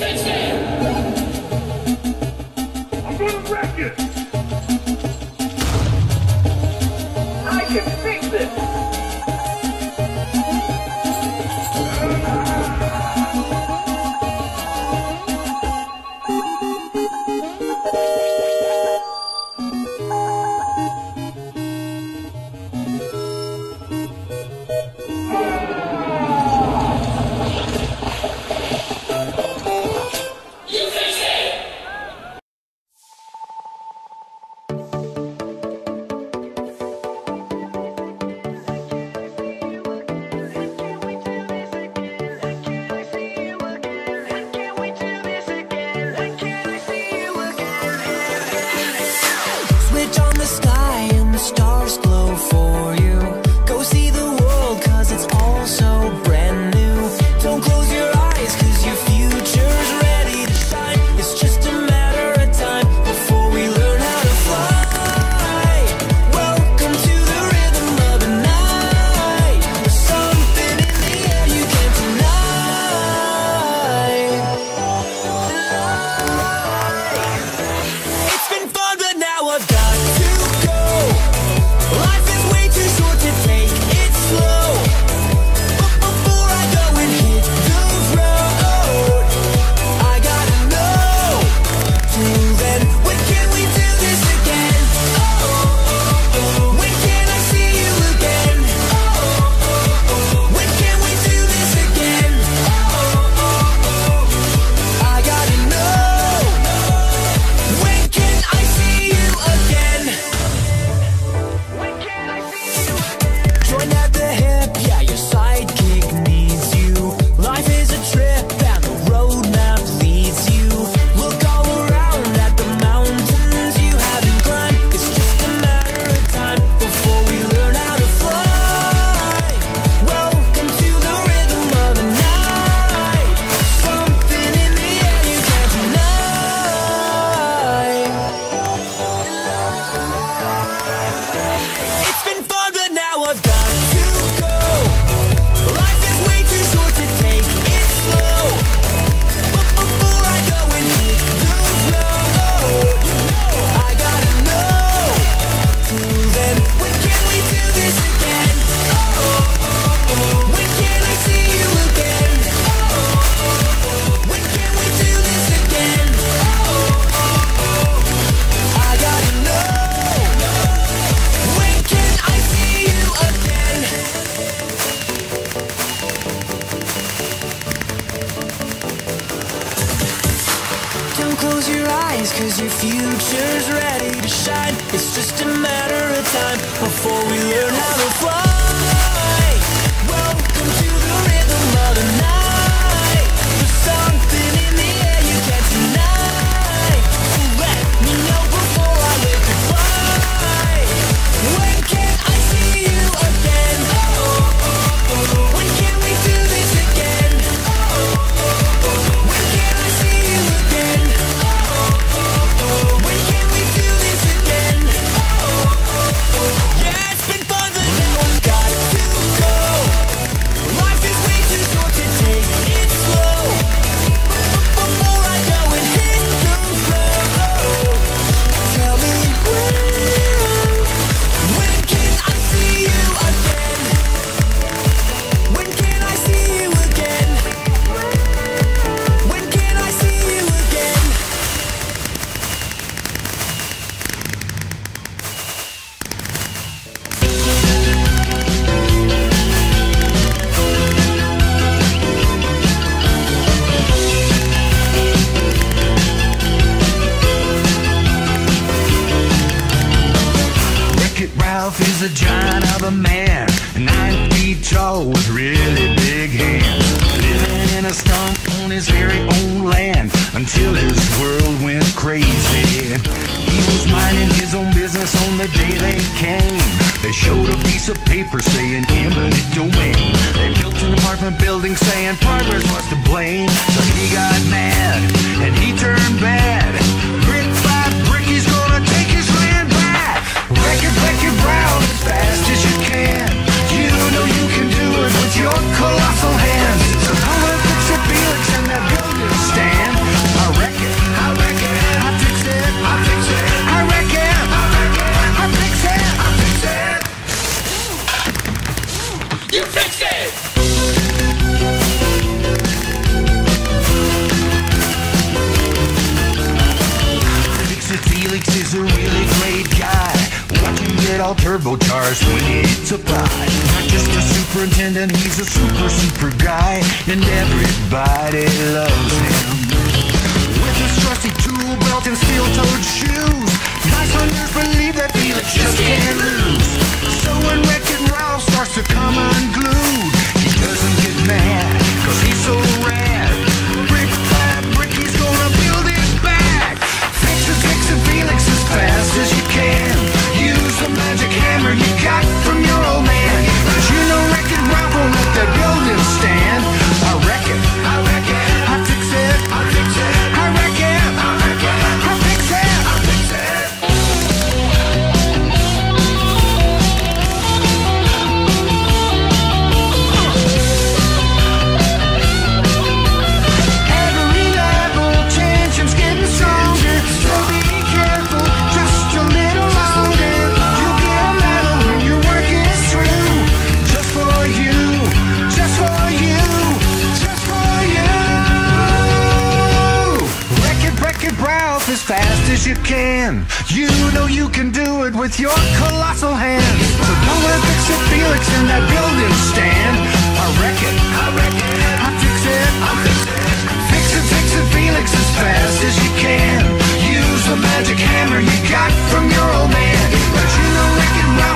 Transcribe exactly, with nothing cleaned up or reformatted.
I'm gonna wreck it! I can fix this! Cause your future's ready to shine. It's just a matter of time before we learn how to fly. Welcome to the rhythm of the night. There's something in the air you can't deny. So let me know before I wave goodbye. When can I see you again? When can we do this again? When can I see you again? When can we do this again? Yeah, it's been fun, but now I've got to go. Life is way too short to take it slow. Before I go and hit the road, tell me when. When can I see you again? When can I see you again? When can I see you again? Wreck-It Ralph is a giant of a man, nine feet tall with really big hands, living in a stump on his very own land until his world went crazy. He was minding his own business on the day they came. They showed a piece of paper saying eminent domain. They built an apartment building saying progress was to blame. So he got mad and he turned bad. Brick by brick he's gonna take his land back. Wreck it, wreck it round as fast as you can. You know you can do it with your colossal hands. So come and fix your Felix and that building stand. all turbocharged when it's applied. Not just a superintendent, he's a super, super guy, and everybody loves him. With his trusty tool belt and steel-toed shoes, nice hunters believe that Felix just can't lose. So when Wreck-It Ralph starts to come unglued, he doesn't get mad, cause he's so rad. Brick by brick, he's gonna build it back. Fix it, fix it, Felix, as fast as you can. Use the magic hammer you got from your old man. Cause you know Wreck-It Ralph won't let that building stand. I wreck it, I wreck it, I fix it, I fix it, I wreck it, I wreck it, I fix it, I fix it. Every level tension's getting stronger, so be careful, just a little longer. You'll get a medal when your work is through. Just for you, just for you, just for you. Wreck it, wreck it, Ralph, as fast as you can. You know you can do it with your colossal hands. So don't let Fix It Felix in that building stand. I wreck it, I wreck it, I fix it, I fix it. Fix it, fix it, Felix, as fast as you can. Use the magic hammer you got from your old man. But you know Wreck-It Ralph